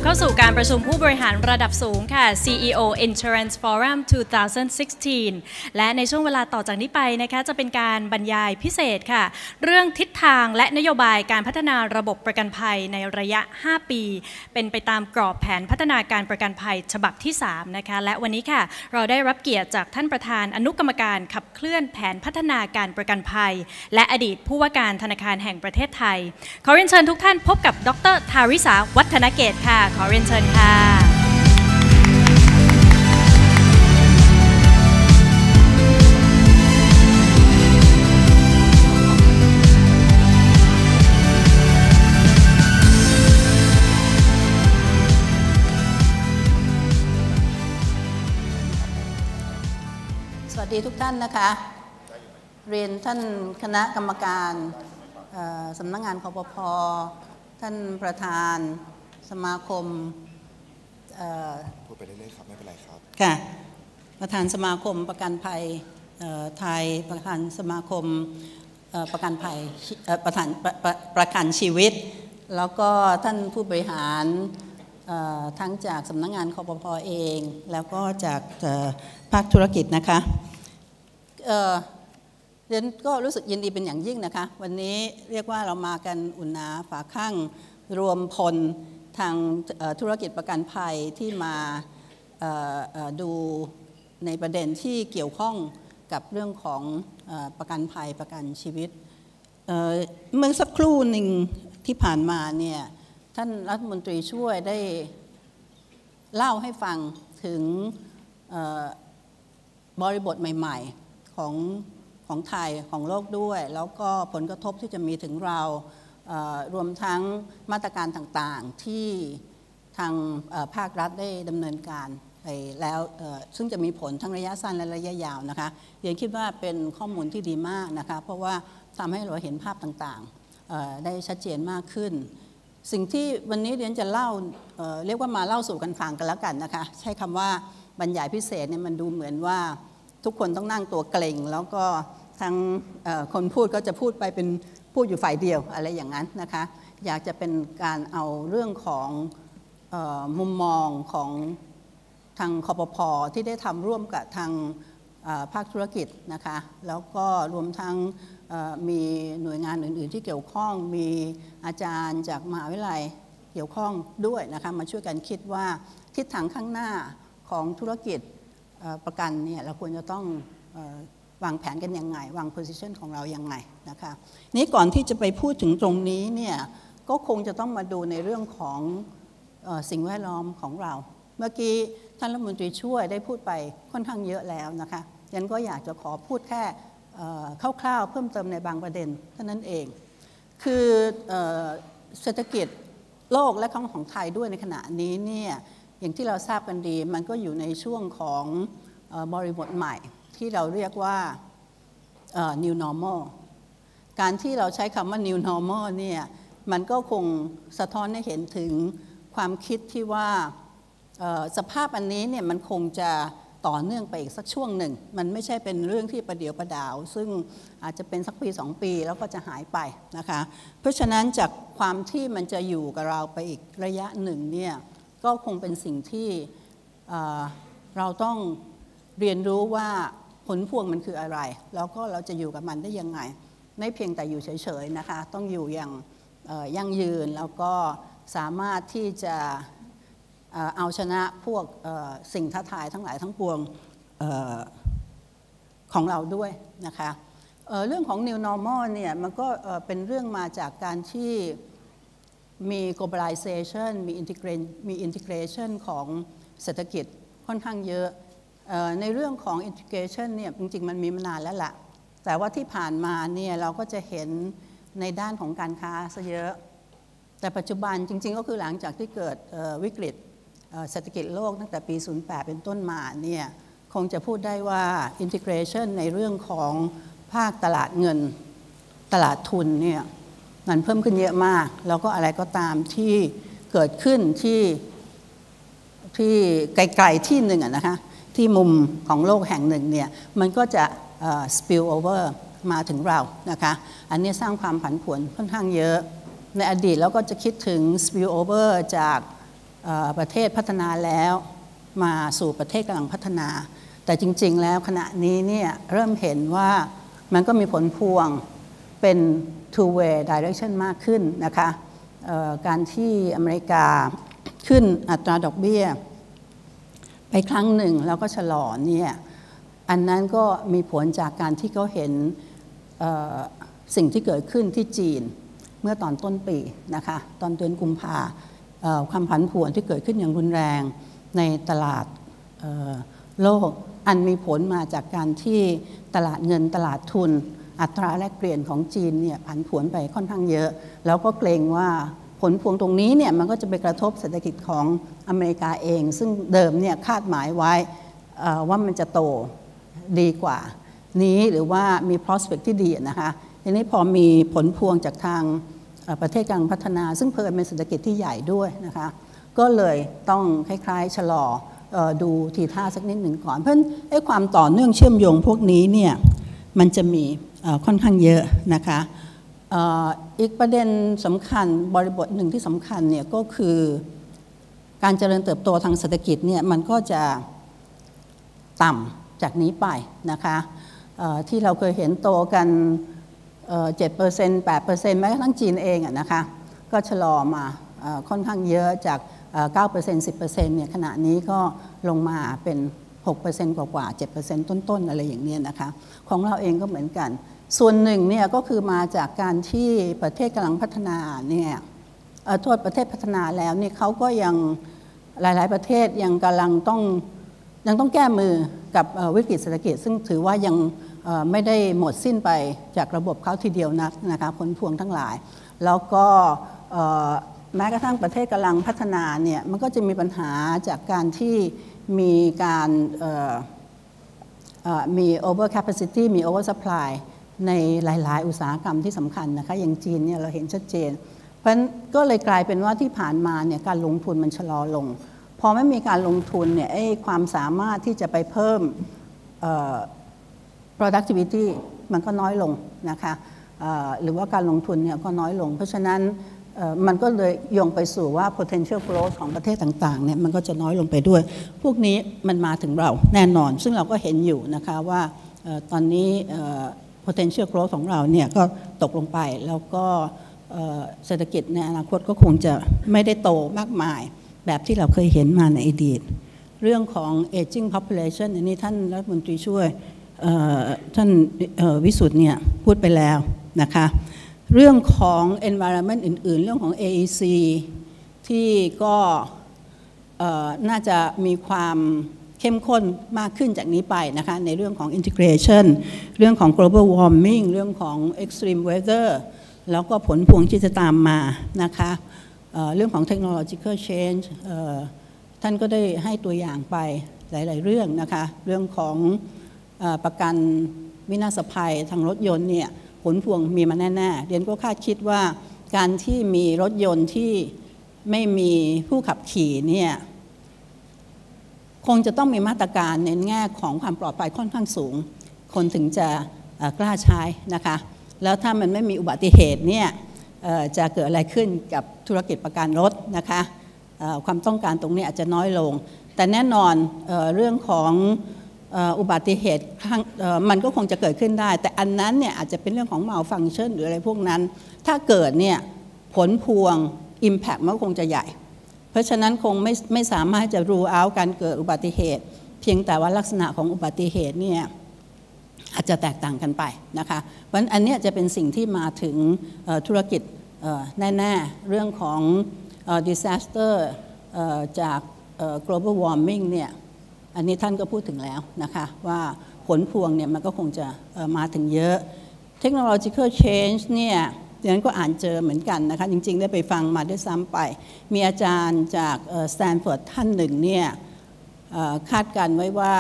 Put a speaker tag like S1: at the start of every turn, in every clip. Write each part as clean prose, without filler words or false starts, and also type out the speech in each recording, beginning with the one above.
S1: เข้าสู่การประชุมผู้บริหารระดับสูงค่ะ CEO Insurance Forum 2016 และในช่วงเวลาต่อจากนี้ไปนะคะจะเป็นการบรรยายพิเศษค่ะเรื่องทิศทางและนโยบายการพัฒนาระบบประกันภัยในระยะ 5 ปีเป็นไปตามกรอบแผนพัฒนาการประกันภัยฉบับที่ 3 นะคะและวันนี้ค่ะเราได้รับเกียรติจากท่านประธานอนุกรรมการขับเคลื่อนแผนพัฒนาการประกันภัยและอดีตผู้ว่าการธนาคารแห่งประเทศไทยขอเรียนเชิญทุกท่านพบกับดร.ทาริสาวัฒนเกตค่ะขอเรียนเชิญค่ะ
S2: สวัสดีทุกท่านนะคะเรียนท่านคณะกรรมการสำนักงานคปภ.ท่านประธานสมาคม
S3: พูดไปเรื่อยๆครับไม่เป็นไรครับ
S2: ค่ะประธานสมาคมประกันภัยไทยประธานสมาคมประกันภัยประธานประกันชีวิตแล้วก็ท่านผู้บริหารทั้งจากสำนักงานคปภ.เองแล้วก็จากภาคธุรกิจนะคะเรียนก็รู้สึกยินดีเป็นอย่างยิ่งนะคะวันนี้เรียกว่าเรามากันอุ่นหนาฝาข้างรวมพลทางธุรกิจประกันภัยที่มาดูในประเด็นที่เกี่ยวข้องกับเรื่องของประกันภัยประกันชีวิตเมื่อสักครู่หนึ่งที่ผ่านมาเนี่ยท่านรัฐมนตรีช่วยได้เล่าให้ฟังถึงบริบทใหม่ๆของไทยของโลกด้วยแล้วก็ผลกระทบที่จะมีถึงเรารวมทั้งมาตรการต่างๆที่ทางภาครัฐได้ดำเนินการไปแล้วซึ่งจะมีผลทั้งระยะสั้นและระยะยาวนะคะเรียนคิดว่าเป็นข้อมูลที่ดีมากนะคะเพราะว่าทำให้เราเห็นภาพต่างๆได้ชัดเจนมากขึ้นสิ่งที่วันนี้เรียนจะเล่าเรียกว่ามาเล่าสู่กันฟังกันแล้วกันนะคะใช้คำว่าบรรยายพิเศษเนี่ยมันดูเหมือนว่าทุกคนต้องนั่งตัวเกร็งแล้วก็ทั้งคนพูดก็จะพูดไปเป็นพูดอยู่ฝ่ายเดียวอะไรอย่างนั้นนะคะอยากจะเป็นการเอาเรื่องของมุมมองของทางคปภ.ที่ได้ทำร่วมกับทางภาคธุรกิจนะคะแล้วก็รวมทั้งมีหน่วยงานอื่นๆที่เกี่ยวข้องมีอาจารย์จากมหาวิทยาลัยเกี่ยวข้องด้วยนะคะมาช่วยกันคิดว่าทิศทางข้างหน้าของธุรกิจประกันเนี่ยเราควรจะต้องวางแผนกันยังไงวาง position ของเรายังไงนะคะนี้ก่อนที่จะไปพูดถึงตรงนี้เนี่ยก็คงจะต้องมาดูในเรื่องของสิ่งแวดล้อมของเราเมื่อกี้ท่านรัฐมนตรีช่วยได้พูดไปค่อนข้างเยอะแล้วนะคะยันก็อยากจะขอพูดแค่คร่าวๆเพิ่มเติมในบางประเด็นเท่านั้นเองคือเศรษฐกิจโลกและของไทยด้วยในขณะนี้เนี่ยอย่างที่เราทราบกันดีมันก็อยู่ในช่วงของบริบทใหม่ที่เราเรียกว่า new normal การที่เราใช้คำว่า new normal เนี่ยมันก็คงสะท้อนให้เห็นถึงความคิดที่ว่าสภาพอันนี้เนี่ยมันคงจะต่อเนื่องไปอีกสักช่วงหนึ่งมันไม่ใช่เป็นเรื่องที่ประเดี๋ยวประดาวซึ่งอาจจะเป็นสักปี2 ปีแล้วก็จะหายไปนะคะเพราะฉะนั้นจากความที่มันจะอยู่กับเราไปอีกระยะหนึ่งเนี่ยก็คงเป็นสิ่งที่เราต้องเรียนรู้ว่าผลพวงมันคืออะไรแล้วก็เราจะอยู่กับมันได้ยังไงไม่เพียงแต่อยู่เฉยๆนะคะต้องอยู่อย่างยั่งยืนแล้วก็สามารถที่จะเอาชนะพวกสิ่งท้าทายทั้งหลายทั้งปวงของเราด้วยนะคะเรื่องของ New Normal เนี่ยมันก็เป็นเรื่องมาจากการที่มี globalization มี integration ของเศรษฐกิจค่อนข้างเยอะในเรื่องของ integration เนี่ยจริงๆมันมีมานานแล้วล่ะแต่ว่าที่ผ่านมาเนี่ยเราก็จะเห็นในด้านของการค้าซะเยอะแต่ปัจจุบันจริงๆก็คือหลังจากที่เกิดวิกฤตเศรษฐกิจโลกตั้งแต่ปี 08 เป็นต้นมาเนี่ยคงจะพูดได้ว่า integration ในเรื่องของภาคตลาดเงินตลาดทุนเนี่ยมันเพิ่มขึ้นเยอะมากแล้วก็อะไรก็ตามที่เกิดขึ้นที่ไกลๆที่หนึ่งนะคะที่มุมของโลกแห่งหนึ่งเนี่ยมันก็จะ spill over มาถึงเรานะคะอันนี้สร้างความผันผวนค่อนข้างเยอะในอดีตเราก็จะคิดถึง spill over จากประเทศพัฒนาแล้วมาสู่ประเทศกำลังพัฒนาแต่จริงๆแล้วขณะนี้เนี่ยเริ่มเห็นว่ามันก็มีผลพวงเป็น two way direction มากขึ้นนะคะการที่อเมริกาขึ้นอัตราดอกเบี้ยไปครั้งหนึ่งแล้วก็ชะลอเนี่ยอันนั้นก็มีผลจากการที่เขาเห็นสิ่งที่เกิดขึ้นที่จีนเมื่อตอนต้นปีนะคะตอนเดือนกุมภาความผันผวนที่เกิดขึ้นอย่างรุนแรงในตลาดโลกอันมีผลมาจากการที่ตลาดเงินตลาดทุนอัตราแลกเปลี่ยนของจีนเนี่ยผันผวนไปค่อนข้างเยอะแล้วก็เกรงว่าผลพวงตรงนี้เนี่ยมันก็จะไปกระทบเศรษฐกิจของอเมริกาเองซึ่งเดิมเนี่ยคาดหมายไว้ว่ามันจะโตดีกว่านี้หรือว่ามี prospect ที่ดีนะคะทีนี้พอมีผลพวงจากทางประเทศกำลังพัฒนาซึ่งเพิ่มเป็นเศรษฐกิจที่ใหญ่ด้วยนะคะก็เลยต้องคล้ายๆชะลอดูทีท่าสักนิดหนึ่งก่อนเพราะความต่อเนื่องเชื่อมโยงพวกนี้เนี่ยมันจะมีค่อนข้างเยอะนะคะอีกประเด็นสำคัญบริบทหนึ่งที่สำคัญเนี่ยก็คือการเจริญเติบโตทางเศรษฐกิจเนี่ยมันก็จะต่ำจากนี้ไปนะคะที่เราเคยเห็นโตกัน7% 8% แม้กระทั่งจีนเองนะคะก็ชะลอมาค่อนข้างเยอะจาก9% 10% เนี่ยขณะนี้ก็ลงมาเป็น 6% กว่า 7% ต้นๆอะไรอย่างนี้นะคะของเราเองก็เหมือนกันส่วนหนึ่งเนี่ยก็คือมาจากการที่ประเทศกำลังพัฒนาเนี่ยโทษประเทศพัฒนาแล้วนี่เขาก็ยังหลายๆประเทศยังกำลังต้องแก้มือกับวิกฤตเศรษฐกิจซึ่งถือว่ายังไม่ได้หมดสิ้นไปจากระบบเขาทีเดียวนักนะคะผลพวงทั้งหลายแล้วก็แม้กระทั่งประเทศกำลังพัฒนาเนี่ยมันก็จะมีปัญหาจากการที่มีการมี over capacity มี over supply ในหลายๆอุตสาหกรรมที่สำคัญนะคะอย่างจีนเนี่ยเราเห็นชัดเจนเพราะฉะนั้นก็เลยกลายเป็นว่าที่ผ่านมาเนี่ยการลงทุนมันชะลอลงพอไม่มีการลงทุนเนี่ยความสามารถที่จะไปเพิ่มproductivity มันก็น้อยลงนะคะหรือว่าการลงทุนเนี่ยก็น้อยลงเพราะฉะนั้นมันก็เลยโยงไปสู่ว่า potential growth ของประเทศต่างๆเนี่ยมันก็จะน้อยลงไปด้วยพวกนี้มันมาถึงเราแน่นอนซึ่งเราก็เห็นอยู่นะคะว่าตอนนี้potential growth ของเราเนี่ยก็ตกลงไปแล้วก็เศรษฐกิจในอนาคตก็คงจะไม่ได้โตมากมายแบบที่เราเคยเห็นมาในอดีตเรื่องของ aging population อันนี้ท่านรัฐมนตรีช่วยท่านวิสุทธ์เนี่ยพูดไปแล้วนะคะเรื่องของ environment อื่นๆเรื่องของ AEC ที่ก็น่าจะมีความเข้มข้นมากขึ้นจากนี้ไปนะคะในเรื่องของ integration เรื่องของ global warming เรื่องของ extreme weather แล้วก็ผลพวงที่จะตามมานะคะเรื่องของ technological change ท่านก็ได้ให้ตัวอย่างไปหลายๆเรื่องนะคะเรื่องของประกันวินาศภัยทางรถยนต์เนี่ยผลพวงมีมาแน่ๆเรียนก็คาดคิดว่าการที่มีรถยนต์ที่ไม่มีผู้ขับขี่เนี่ยคงจะต้องมีมาตรการในแง่ของความปลอดภัยค่อนข้างสูงคนถึงจะกล้าใช้นะคะแล้วถ้ามันไม่มีอุบัติเหตุเนี่ยจะเกิดอะไรขึ้นกับธุรกิจประกันรถนะคะความต้องการตรงนี้อาจจะน้อยลงแต่แน่นอนเรื่องของอุบัติเหตุมันก็คงจะเกิดขึ้นได้แต่อันนั้นเนี่ยอาจจะเป็นเรื่องของ malfunction หรืออะไรพวกนั้นถ้าเกิดเนี่ยผลพวง impact มันคงจะใหญ่เพราะฉะนั้นคงไม่สามารถจะ rule out การเกิดอุบัติเหตุเพียงแต่ว่าลักษณะของอุบัติเหตุเนี่ยอาจจะแตกต่างกันไปนะคะเพราะฉะนั้นอันนี้จะเป็นสิ่งที่มาถึงธุรกิจแน่ๆเรื่องของ disaster จาก global warming เนี่ยอันนี้ท่านก็พูดถึงแล้วนะคะว่าผลพวงเนี่ยมันก็คงจะมาถึงเยอะ technological change เนี่ยดิฉันก็อ่านเจอเหมือนกันนะคะจริงๆได้ไปฟังมาด้วยซ้ำไปมีอาจารย์จากสแตนฟอร์ดท่านหนึ่งเนี่ยคาดการไว้ว่า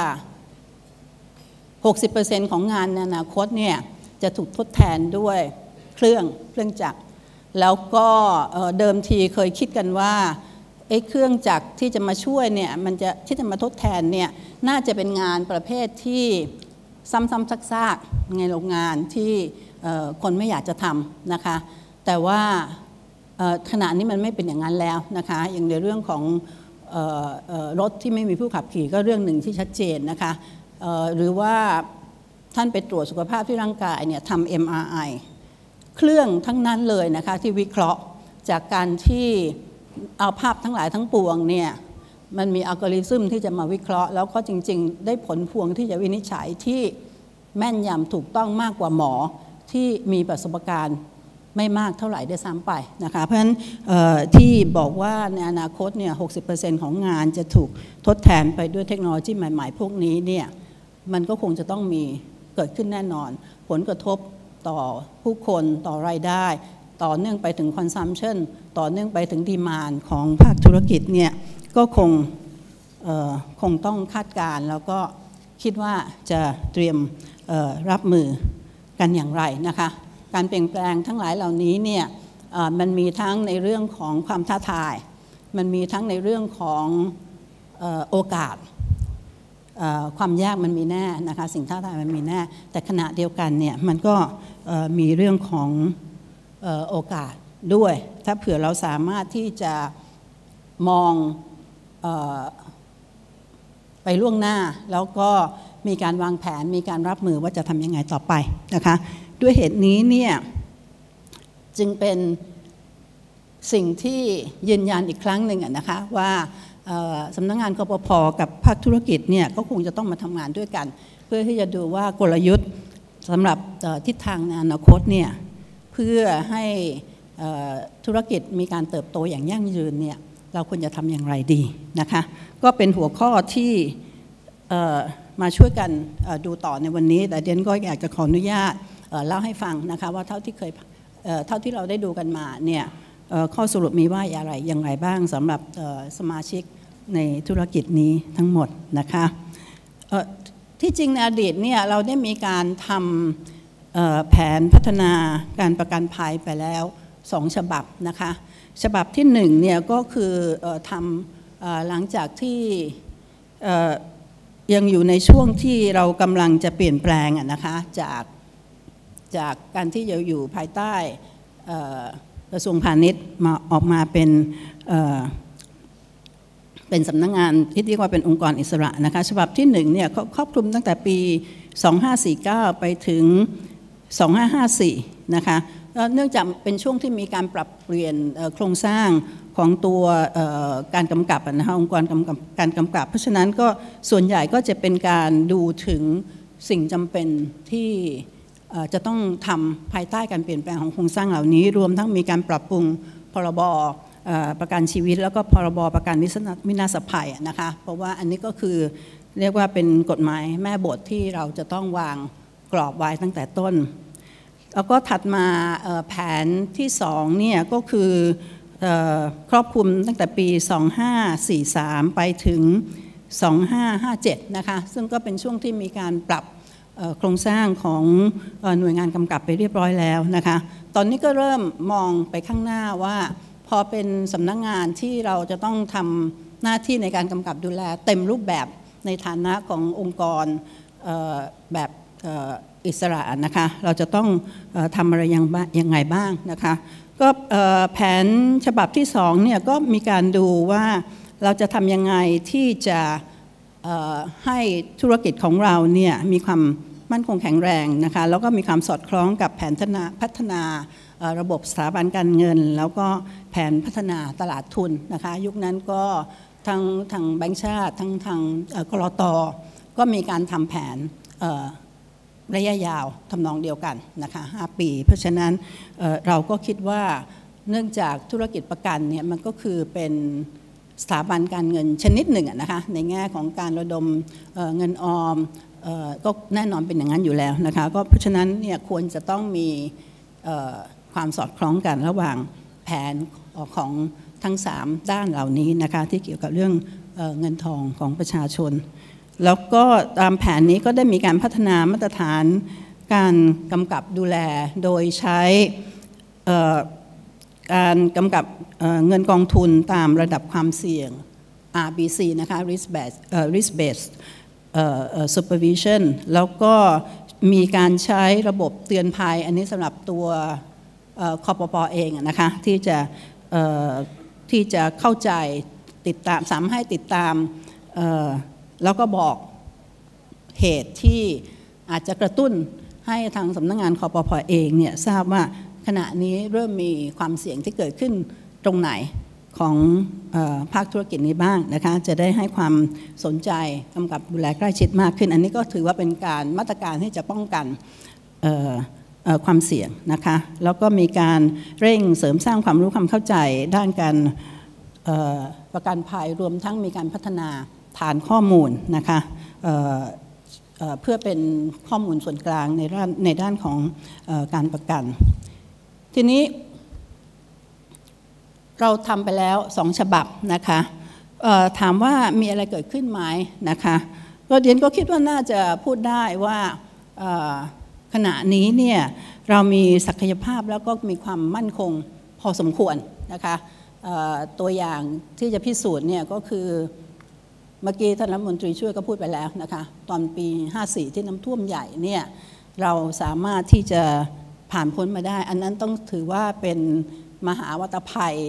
S2: 60% ของงานในอนาคตเนี่ยจะถูกทดแทนด้วยเครื่องจักรแล้วก็เดิมทีเคยคิดกันว่าเครื่องจักรที่จะมาช่วยเนี่ยมันจะที่จะมาทดแทนเนี่ยน่าจะเป็นงานประเภทที่ซ้ำๆซากๆในโรงงานที่คนไม่อยากจะทำนะคะแต่ว่าขณะนี้มันไม่เป็นอย่างนั้นแล้วนะคะอย่างในเรื่องของรถที่ไม่มีผู้ขับขี่ก็เรื่องหนึ่งที่ชัดเจนนะคะหรือว่าท่านไปตรวจสุขภาพที่ร่างกายเนี่ยทำ MRI เครื่องทั้งนั้นเลยนะคะที่วิเคราะห์จากการที่เอาภาพทั้งหลายทั้งปวงเนี่ยมันมีอัลกอริทึมที่จะมาวิเคราะห์แล้วก็จริงๆได้ผลพวงที่จะวินิจฉัยที่แม่นยำถูกต้องมากกว่าหมอที่มีประสบการณ์ไม่มากเท่าไหร่ได้ซ้ำไปนะคะเพราะฉะนั้นที่บอกว่าในอนาคตเนี่ย 60% ของงานจะถูกทดแทนไปด้วยเทคโนโลยีใหม่ๆพวกนี้เนี่ยมันก็คงจะต้องมีเกิดขึ้นแน่นอนผลกระทบต่อผู้คนต่อรายได้ต่อเนื่องไปถึง consumption ต่อเนื่องไปถึง demand ของภาคธุรกิจเนี่ยก็คงต้องคาดการณ์แล้วก็คิดว่าจะเตรียมรับมือกันอย่างไรนะคะการเปลี่ยนแปลงทั้งหลายเหล่านี้เนี่ยมันมีทั้งในเรื่องของความท้าทายมันมีทั้งในเรื่องของโอกาสความยากมันมีแน่นะคะสิ่งท้าทายมันมีแน่แต่ขณะเดียวกันเนี่ยมันก็มีเรื่องของโอกาสด้วยถ้าเผื่อเราสามารถที่จะมองไปล่วงหน้าแล้วก็มีการวางแผนมีการรับมือว่าจะทำยังไงต่อไปนะคะด้วยเหตุนี้เนี่ยจึงเป็นสิ่งที่ยืนยันอีกครั้งหนึ่งนะคะว่าสำนักงานกปภ.กับภาคธุรกิจเนี่ยก็คงจะต้องมาทำงานด้วยกันเพื่อที่จะดูว่ากลยุทธ์สำหรับทิศทางในอนาคตเนี่ยเพื่อให้ธุรกิจมีการเติบโตอย่างยั่งยืนเนี่ยเราควรจะทำอย่างไรดีนะคะก็เป็นหัวข้อที่มาช่วยกันดูต่อในวันนี้แต่เดียนก็อยากจะขออนุญาตเล่าให้ฟังนะคะว่าเท่าที่เราได้ดูกันมาเนี่ยข้อสรุปมีว่าอย่างไรบ้างสำหรับสมาชิกในธุรกิจนี้ทั้งหมดนะคะที่จริงในอดีตเนี่ยเราได้มีการทำแผนพัฒนาการประกันภัยไปแล้ว2 ฉบับนะคะฉบับที่1เนี่ยก็คือทำหลังจากที่ยังอยู่ในช่วงที่เรากำลังจะเปลี่ยนแปลงนะคะจากการที่อยู่ภายใต้กระทรวงพาณิชย์มาออกมาเป็นสำนักงานที่เรียกว่าเป็นองค์กรอิสระนะคะฉบับที่1เนี่ยครอบคลุมตั้งแต่ปี2549ไปถึง2554นะคะเนื่องจากเป็นช่วงที่มีการปรับเปลี่ยนโครงสร้างของตัวการกำกับนะคะองค์กรการกำกับเพราะฉะนั้นก็ส่วนใหญ่ก็จะเป็นการดูถึงสิ่งจำเป็นที่จะต้องทำภายใต้การเปลี่ยนแปลงของโครงสร้างเหล่านี้รวมทั้งมีการปรับปรุงพรบประกันชีวิตแล้วก็พรบประกันวินาศภัยนะคะเพราะว่าอันนี้ก็คือเรียกว่าเป็นกฎหมายแม่บทที่เราจะต้องวางกรอบไว้ตั้งแต่ต้นแล้วก็ถัดมาแผนที่2เนี่ยก็คือครอบคลุมตั้งแต่ปี2543ไปถึง2557นะคะซึ่งก็เป็นช่วงที่มีการปรับโครงสร้างของหน่วยงานกำกับไปเรียบร้อยแล้วนะคะตอนนี้ก็เริ่มมองไปข้างหน้าว่าพอเป็นสำนักงานที่เราจะต้องทำหน้าที่ในการกำกับดูแลเต็มรูปแบบในฐานะขององค์กรแบบอิสระนะคะเราจะต้องทำอะไรยังไงบ้างนะคะก็แผนฉบับที่2เนี่ยก็มีการดูว่าเราจะทำยังไงที่จะให้ธุรกิจของเราเนี่ยมีความมั่นคงแข็งแรงนะคะแล้วก็มีความสอดคล้องกับแผนพัฒนาระบบสถาบันการเงินแล้วก็แผนพัฒนาตลาดทุนนะคะยุคนั้นก็ทางแบงก์ชาติทางกลต.ก็มีการทำแผนระยะยาวทำนองเดียวกันนะคะ5 ปีเพราะฉะนั้นเราก็คิดว่าเนื่องจากธุรกิจประกันเนี่ยมันก็คือเป็นสถาบันการเงินชนิดหนึ่งนะคะในแง่ของการระดมเงินออมก็แน่นอนเป็นอย่างนั้นอยู่แล้วนะคะก็เพราะฉะนั้นเนี่ยควรจะต้องมีความสอดคล้องกันระหว่างแผนของทั้ง3ด้านเหล่านี้นะคะที่เกี่ยวกับเรื่องเงินทองของประชาชนแล้วก็ตามแผนนี้ก็ได้มีการพัฒนามาตรฐานการกำกับดูแลโดยใช้การกำกับเงินกองทุนตามระดับความเสี่ยง RBC นะคะ risk based supervision แล้วก็มีการใช้ระบบเตือนภัยอันนี้สำหรับตัวคปป.เองนะคะที่จะเข้าใจติดตามแล้วก็บอกเหตุที่อาจจะกระตุ้นให้ทางสำนักงานคปภ.เองเนี่ยทราบว่าขณะนี้เริ่มมีความเสี่ยงที่เกิดขึ้นตรงไหนของภาคธุรกิจนี้บ้างนะคะจะได้ให้ความสนใจกำกับดูแลใกล้ชิดมากขึ้นอันนี้ก็ถือว่าเป็นการมาตรการที่จะป้องกันความเสี่ยงนะคะแล้วก็มีการเร่งเสริมสร้างความรู้ความเข้าใจด้านการประกันภัยรวมทั้งมีการพัฒนาฐานข้อมูลนะคะเพื่อเป็นข้อมูลส่วนกลางในด้านของการประกันทีนี้เราทำไปแล้ว2 ฉบับนะคะถามว่ามีอะไรเกิดขึ้นไหมนะคะก็เดียนก็คิดว่าน่าจะพูดได้ว่าขณะนี้เนี่ยเรามีศักยภาพแล้วก็มีความมั่นคงพอสมควรนะคะตัวอย่างที่จะพิสูจน์เนี่ยก็คือเมื่อกี้ท่านรัฐมนตรีช่วยก็พูดไปแล้วนะคะตอนปี 54 ที่น้ำท่วมใหญ่เนี่ยเราสามารถที่จะผ่านพ้นมาได้อันนั้นต้องถือว่าเป็นมหาวัตภัย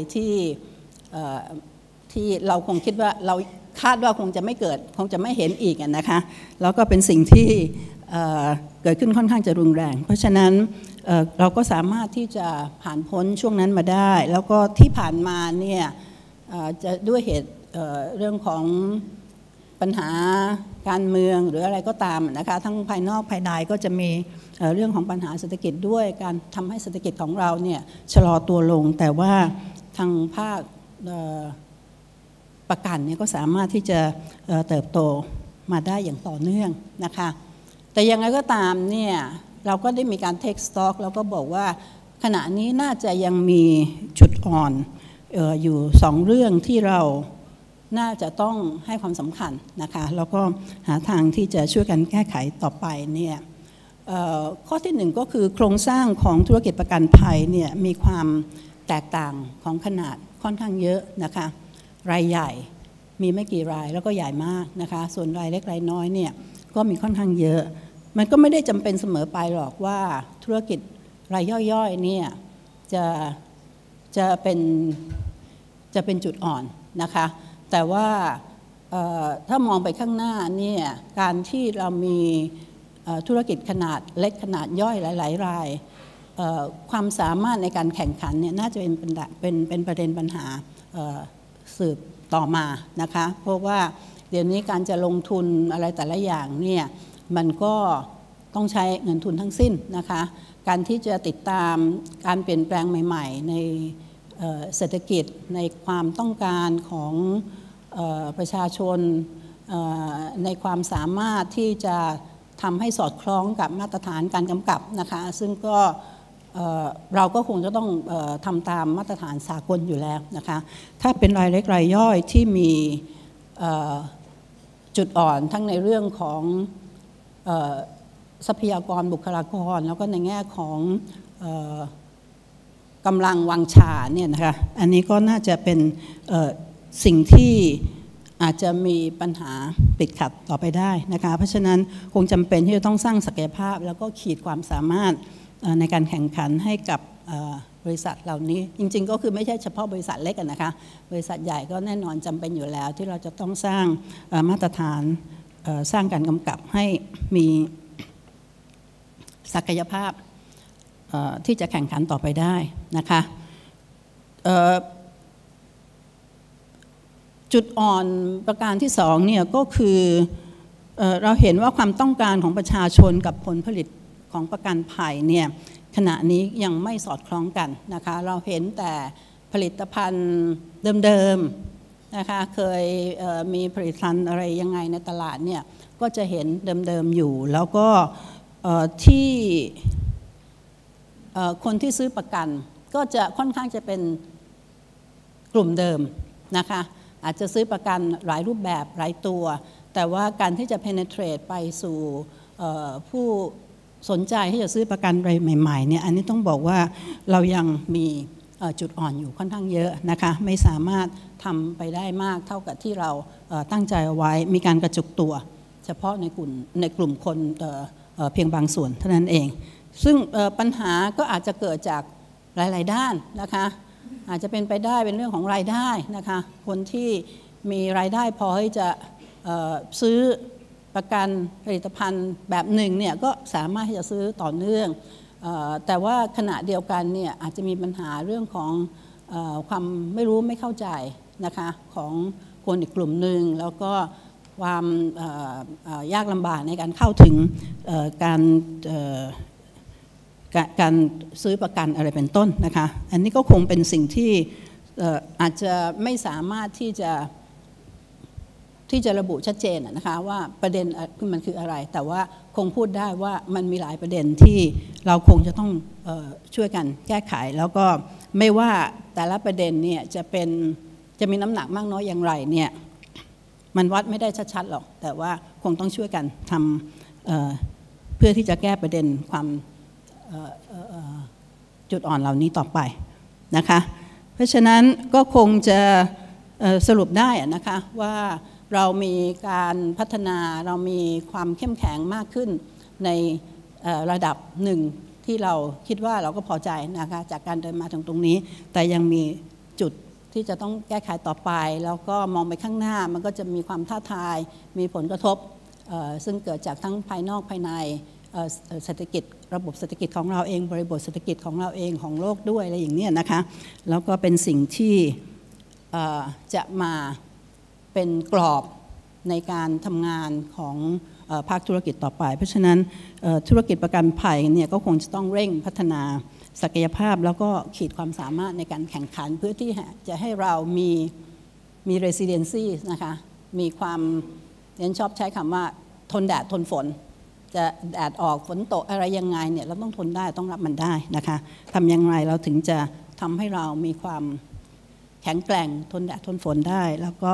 S2: ที่เราคงคิดว่าเราคาดว่าคงจะไม่เกิดคงจะไม่เห็นอีกนะคะแล้วก็เป็นสิ่งที่เกิดขึ้นค่อนข้างจะรุนแรงเพราะฉะนั้นเราก็สามารถที่จะผ่านพ้นช่วงนั้นมาได้แล้วก็ที่ผ่านมาเนี่ยจะด้วยเหตุเรื่องของปัญหาการเมืองหรืออะไรก็ตามนะคะทั้งภายนอกภายในก็จะมีเรื่องของปัญหาเศรษฐกิจด้วยการทำให้เศรษฐกิจของเราเนี่ยชะลอตัวลงแต่ว่าทางภาคประกันเนี่ยก็สามารถที่จะเติบโตมาได้อย่างต่อเนื่องนะคะแต่ยังไงก็ตามเนี่ยเราก็ได้มีการเทคสต็อกแล้วก็บอกว่าขณะนี้น่าจะยังมีจุดอ่อนอยู่2 เรื่องที่เราน่าจะต้องให้ความสำคัญนะคะแล้วก็หาทางที่จะช่วยกันแก้ไขต่อไปเนี่ยข้อที่1ก็คือโครงสร้างของธุรกิจประกันภัยเนี่ยมีความแตกต่างของขนาดค่อนข้างเยอะนะคะรายใหญ่มีไม่กี่รายแล้วก็ใหญ่มากนะคะส่วนรายเล็กรายน้อยเนี่ยก็มีค่อนข้างเยอะมันก็ไม่ได้จำเป็นเสมอไปหรอกว่าธุรกิจรายย่อยๆเนี่ยจะเป็นจุดอ่อนนะคะแต่ว่าถ้ามองไปข้างหน้าเนี่ยการที่เรามีธุรกิจขนาดเล็กขนาดย่อยหลายๆรายความสามารถในการแข่งขันเนี่ยน่าจะเป็นประเด็นปัญหาสืบต่อมานะคะเพราะว่าเดี๋ยวนี้การจะลงทุนอะไรแต่ละอย่างเนี่ยมันก็ต้องใช้เงินทุนทั้งสิ้นนะคะการที่จะติดตามการเปลี่ยนแปลงใหม่ๆในเศรษฐกิจในความต้องการของประชาชนในความสามารถที่จะทำให้สอดคล้องกับมาตรฐานการกำกับนะคะซึ่งก็เราก็คงจะต้องทำตามมาตรฐานสากลอยู่แล้วนะคะถ้าเป็นรายเล็กรายย่อยที่มีจุดอ่อนทั้งในเรื่องของทรัพยากรบุคลากรแล้วก็ในแง่ของกำลังวังชาเนี่ยนะคะอันนี้ก็น่าจะเป็นสิ่งที่อาจจะมีปัญหาติดขัดต่อไปได้นะคะเพราะฉะนั้นคงจำเป็นที่จะต้องสร้างศักยภาพแล้วก็ขีดความสามารถในการแข่งขันให้กับบริษัทเหล่านี้จริงๆก็คือไม่ใช่เฉพาะบริษัทเล็กนะคะบริษัทใหญ่ก็แน่นอนจำเป็นอยู่แล้วที่เราจะต้องสร้างมาตรฐานสร้างการกำกับให้มีศักยภาพที่จะแข่งขันต่อไปได้นะคะจุดอ่อนประการที่2เนี่ยก็คือเราเห็นว่าความต้องการของประชาชนกับผลผลิตของประกันภัยเนี่ยขณะนี้ยังไม่สอดคล้องกันนะคะเราเห็นแต่ผลิตภัณฑ์เดิมๆนะคะเคยมีผลิตภัณฑ์อะไรยังไงในตลาดเนี่ยก็จะเห็นเดิมๆอยู่แล้วก็ที่คนที่ซื้อประกันก็จะค่อนข้างจะเป็นกลุ่มเดิมนะคะอาจจะซื้อประกันหลายรูปแบบหลายตัวแต่ว่าการที่จะ penetrate ไปสู่ผู้สนใจที่จะซื้อประกันอะไรใหม่ๆเนี่ยอันนี้ต้องบอกว่าเรายังมีจุดอ่อนอยู่ค่อนข้างเยอะนะคะไม่สามารถทำไปได้มากเท่ากับที่เราตั้งใจเอาไว้มีการกระจุกตัวเฉพาะในกลุ่มคนเพียงบางส่วนเท่านั้นเองซึ่งปัญหาก็อาจจะเกิดจากหลายๆด้านนะคะอาจจะเป็นไปได้เป็นเรื่องของรายได้นะคะคนที่มีรายได้พอที่จะซื้อประกันผลิตภัณฑ์แบบหนึ่งเนี่ยก็สามารถที่จะซื้อต่อเนื่องแต่ว่าขณะเดียวกันเนี่ยอาจจะมีปัญหาเรื่องของความไม่รู้ไม่เข้าใจนะคะของคนอีกกลุ่มหนึ่งแล้วก็ความยากลำบากในการเข้าถึงการซื้อประกันอะไรเป็นต้นนะคะอันนี้ก็คงเป็นสิ่งที่อาจจะไม่สามารถที่จะระบุชัดเจนนะคะว่าประเด็นมันคืออะไรแต่ว่าคงพูดได้ว่ามันมีหลายประเด็นที่เราคงจะต้องช่วยกันแก้ไขแล้วก็ไม่ว่าแต่ละประเด็นเนี่ยจะมีน้ำหนักมากน้อยอย่างไรเนี่ยมันวัดไม่ได้ชัดๆหรอกแต่ว่าคงต้องช่วยกันทำเพื่อที่จะแก้ประเด็นความจุดอ่อนเหล่านี้ต่อไปนะคะเพราะฉะนั้นก็คงจะสรุปได้นะคะว่าเรามีการพัฒนาเรามีความเข้มแข็งมากขึ้นในระดับหนึ่งที่เราคิดว่าเราก็พอใจนะคะจากการเดินมาถึงตรงนี้แต่ยังมีจุดที่จะต้องแก้ไขต่อไปแล้วก็มองไปข้างหน้ามันก็จะมีความท้าทายมีผลกระทบซึ่งเกิดจากทั้งภายนอกภายในเศรษฐกิจระบบเศรษฐกิจของเราเองบริบทเศรษฐกิจของเราเองของโลกด้วยอะไรอย่างนี้นะคะแล้วก็เป็นสิ่งที่จะมาเป็นกรอบในการทำงานของภาคธุรกิจต่อไปเพราะฉะนั้นธุรกิจประกันภัยเนี่ยก็คงจะต้องเร่งพัฒนาศักยภาพแล้วก็ขีดความสามารถในการแข่งขันเพื่อที่จะให้เรามี resiliency นะคะมีความเรียนชอบใช้คำว่าทนแดดทนฝนจะแดดออกฝนตกอะไรยังไงเนี่ยเราต้องทนได้ต้องรับมันได้นะคะทำอย่างไรเราถึงจะทำให้เรามีความแข็งแกร่งทนแดดทนฝนได้แล้วก็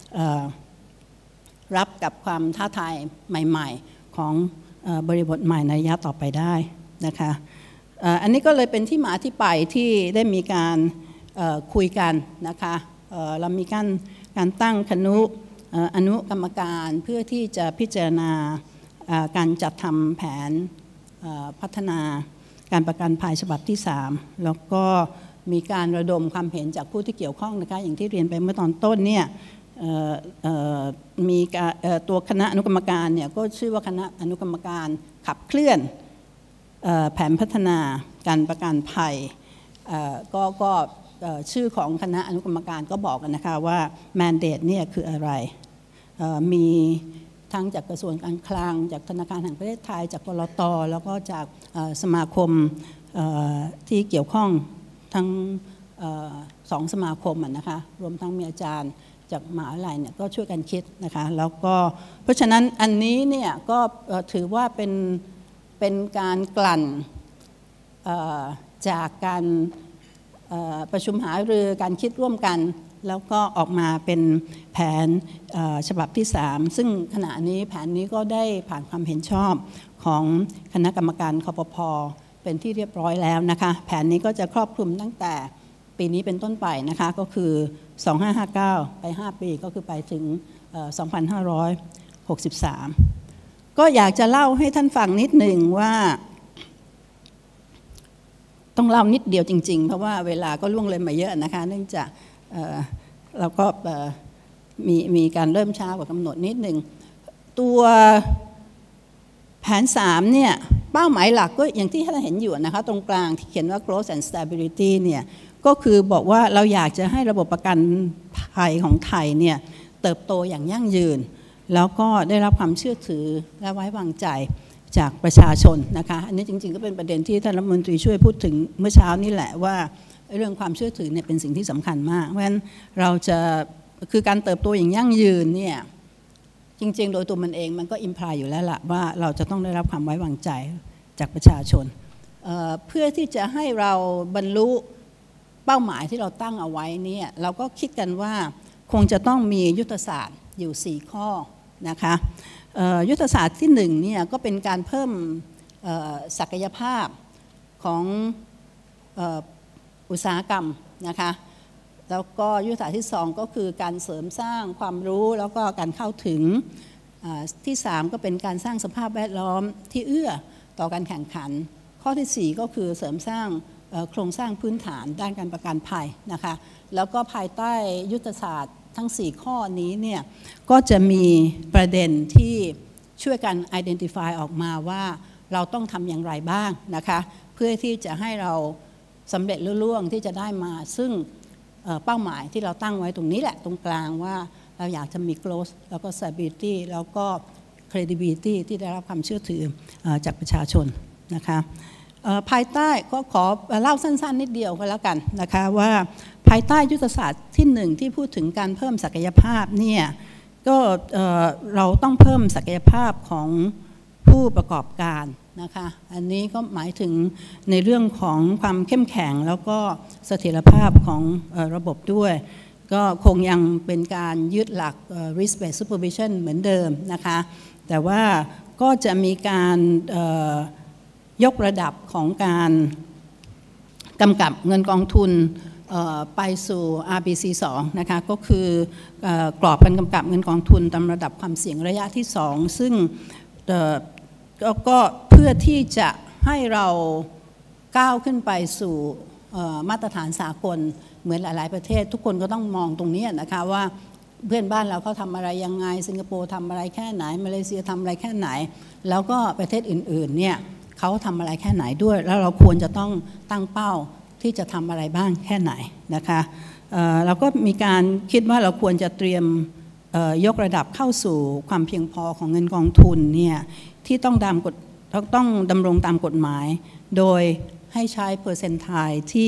S2: รับกับความท้าทายใหม่ๆของบริบทใหม่ในระยะต่อไปได้นะคะอันนี้ก็เลยเป็นที่มาที่ไปที่ได้มีการคุยกันนะคะเรามีการตั้งอนุกรรมการเพื่อที่จะพิจารณาการจัดทำแผนพัฒนาการประกันภัยฉบับที่3แล้วก็มีการระดมความเห็นจากผู้ที่เกี่ยวข้องนะคะอย่างที่เรียนไปเมื่อตอนต้นเนี่ยมีตัวคณะอนุกรรมการเนี่ยก็ชื่อว่าคณะอนุกรรมการขับเคลื่อนแผนพัฒนาการประกันภัยก็ชื่อของคณะอนุกรรมการก็บอกกันนะคะว่า mandate เนี่ยคืออะไรมีทั้งจากกระทรวงการคลังจากธนาคารแห่งประเทศไทยจากกลต.แล้วก็จากสมาคมที่เกี่ยวข้องทั้ง2สมาคมนะคะรวมทั้งมีอาจารย์จากมหาวิทยาลัยเนี่ยก็ช่วยกันคิดนะคะแล้วก็เพราะฉะนั้นอันนี้เนี่ยก็ถือว่าเป็นการกลั่นจากการประชุมหารือการคิดร่วมกันแล้วก็ออกมาเป็นแผนฉบับที่3ซึ่งขณะนี้แผนนี้ก็ได้ผ่านความเห็นชอบของคณะกรรมการคปภ.เป็นที่เรียบร้อยแล้วนะคะแผนนี้ก็จะครอบคลุมตั้งแต่ปีนี้เป็นต้นไปนะคะก็คือ2559ไป5ปีก็คือไปถึง2563ก็อยากจะเล่าให้ท่านฟังนิดหนึ่งว่าต้องเล่านิดเดียวจริงๆเพราะว่าเวลาก็ล่วงเลยมาเยอะนะคะเนื่องจากเราก็มีการเริ่มช้ากว่ากำหนดนิดหนึ่งตัวแผน3เนี่ยเป้าหมายหลักก็อย่างที่ท่านเห็นอยู่นะคะตรงกลางที่เขียนว่า growth and stability เนี่ยก็คือบอกว่าเราอยากจะให้ระบบประกันภัยของไทยเนี่ยเติบโตอย่างยั่งยืนแล้วก็ได้รับความเชื่อถือและไว้วางใจจากประชาชนนะคะอันนี้จริงๆก็เป็นประเด็นที่ท่านรัฐมนตรีช่วยพูดถึงเมื่อเช้านี่แหละว่าเรื่องความเชื่อถือเนี่ยเป็นสิ่งที่สำคัญมากเพราะฉะนั้นเราจะคือการเติบโตอย่างยั่งยืนเนี่ยจริงๆโดยตัวมันเองมันก็อิมพลายอยู่แล้วล่ะว่าเราจะต้องได้รับความไว้วางใจจากประชาชนเพื่อที่จะให้เราบรรลุเป้าหมายที่เราตั้งเอาไว้เนี่ยเราก็คิดกันว่าคงจะต้องมียุทธศาสตร์อยู่4ข้อนะคะยุทธศาสตร์ที่1เนี่ยก็เป็นการเพิ่มศักยภาพของอุตสาหกรรมนะคะแล้วก็ยุทธศาสตร์ที่2ก็คือการเสริมสร้างความรู้แล้วก็การเข้าถึงที่3ก็เป็นการสร้างสภาพแวดล้อมที่เอื้อต่อการแข่งขันข้อที่4ก็คือเสริมสร้างโครงสร้างพื้นฐานด้านการประกันภัยนะคะแล้วก็ภายใต้ยุทธศาสตร์ทั้ง4ข้อนี้เนี่ยก็จะมีประเด็นที่ช่วยกัน identify ออกมาว่าเราต้องทำอย่างไรบ้างนะคะเพื่อที่จะให้เราสำเร็จลุล่วงที่จะได้มาซึ่งเป้าหมายที่เราตั้งไว้ตรงนี้แหละตรงกลางว่าเราอยากจะมี growth แล้วก็ stability แล้วก็ credibility ที่ได้รับความเชื่อถือจากประชาชนนะคะภายใต้ก็ขอเล่าสั้นๆนิดเดียวก็แล้วกันนะคะว่าภายใต้ยุทธศาสตร์ที่1ที่พูดถึงการเพิ่มศักยภาพเนี่ยก็เราต้องเพิ่มศักยภาพของผู้ประกอบการนะคะอันนี้ก็หมายถึงในเรื่องของความเข้มแข็งแล้วก็เสถียรภาพของระบบด้วยก็คงยังเป็นการยึดหลัก risk based supervision เหมือนเดิมนะคะแต่ว่าก็จะมีการยกระดับของการกำกับเงินกองทุนไปสู่ RBC 2นะคะก็คือกรอบการกำกับเงินกองทุนตามระดับความเสี่ยงระยะที่2ซึ่งก็เพื่อที่จะให้เราก้าวขึ้นไปสู่มาตรฐานสากลเหมือนหลายๆประเทศทุกคนก็ต้องมองตรงนี้นะคะว่าเพื่อนบ้านเราเขาทำอะไรยังไงสิงคโปร์ทำอะไรแค่ไหนมาเลเซียทำอะไรแค่ไหนแล้วก็ประเทศอื่นๆเนี่ยเขาทำอะไรแค่ไหนด้วยแล้วเราควรจะต้องตั้งเป้าที่จะทำอะไรบ้างแค่ไหนนะคะเราก็มีการคิดว่าเราควรจะเตรียมยกระดับเข้าสู่ความเพียงพอของเงินกองทุนเนี่ยที่ต้องดำรงตามกฎหมายโดยให้ใช้เปอร์เซ็นต์ไทยที่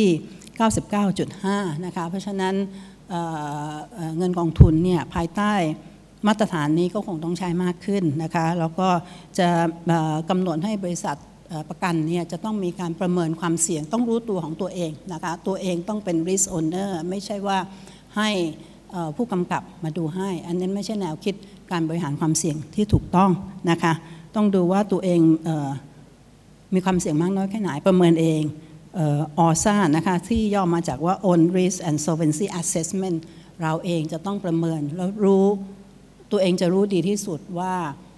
S2: 99.5 นะคะเพราะฉะนั้นเงินกองทุนเนี่ยภายใต้มาตรฐานนี้ก็คงต้องใช้มากขึ้นนะคะแล้วก็จะกำหนดให้บริษัทประกันเนี่ยจะต้องมีการประเมินความเสี่ยงต้องรู้ตัวของตัวเองนะคะตัวเองต้องเป็น risk owner ไม่ใช่ว่าให้ผู้กำกับมาดูให้อันนั้นไม่ใช่แนวคิดการบริหารความเสี่ยงที่ถูกต้องนะคะต้องดูว่าตัวเองมีความเสี่ยงมากน้อยแค่ไหนประเมินเองORSA นะคะที่ย่อมาจากว่า Own Risk and Solvency Assessment เราเองจะต้องประเมินแล้วรู้ตัวเองจะรู้ดีที่สุดว่า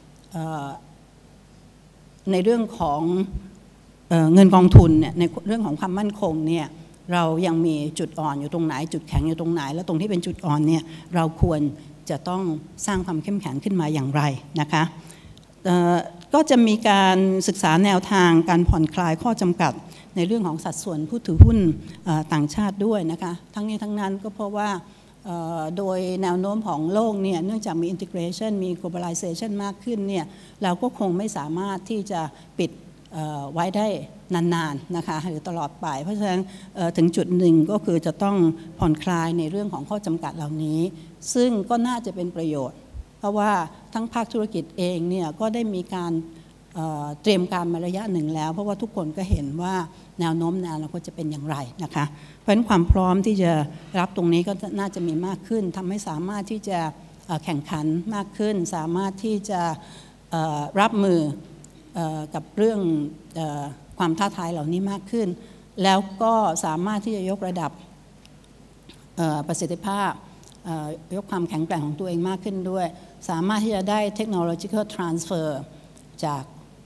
S2: ในเรื่องของเงินกองทุนเนี่ยในเรื่องของความมั่นคงเนี่ยเรายังมีจุดอ่อนอยู่ตรงไหนจุดแข็งอยู่ตรงไหนแล้วตรงที่เป็นจุดอ่อนเนี่ยเราควรจะต้องสร้างความเข้มแข็งขึ้นมาอย่างไรนะคะก็จะมีการศึกษาแนวทางการผ่อนคลายข้อจำกัดในเรื่องของสัดส่วนผู้ถือหุ้นต่างชาติด้วยนะคะทั้งนี้ทั้งนั้นก็เพราะว่าโดยแนวโน้มของโลกเนี่ยเนื่องจากมี integration มี globalization มากขึ้นเนี่ยเราก็คงไม่สามารถที่จะปิดไว้ได้นานๆนะคะหรือตลอดไปเพราะฉะนั้นถึงจุดหนึ่งก็คือจะต้องผ่อนคลายในเรื่องของข้อจำกัดเหล่านี้ซึ่งก็น่าจะเป็นประโยชน์เพราะว่าทั้งภาคธุรกิจเองเนี่ยก็ได้มีการเตรียมการมาระยะหนึ่งแล้วเพราะว่าทุกคนก็เห็นว่าแนวโน้มในอนาคตจะเป็นอย่างไรนะคะเพราะฉะนั้นความพร้อมที่จะรับตรงนี้ก็น่าจะมีมากขึ้นทำให้สามารถที่จะแข่งขันมากขึ้นสามารถที่จะรับมือกับเรื่องความท้าทายเหล่านี้มากขึ้นแล้วก็สามารถที่จะยกระดับประสิทธิภาพยกความแข็งแกร่งของตัวเองมากขึ้นด้วยสามารถที่จะได้ technological transfer จาก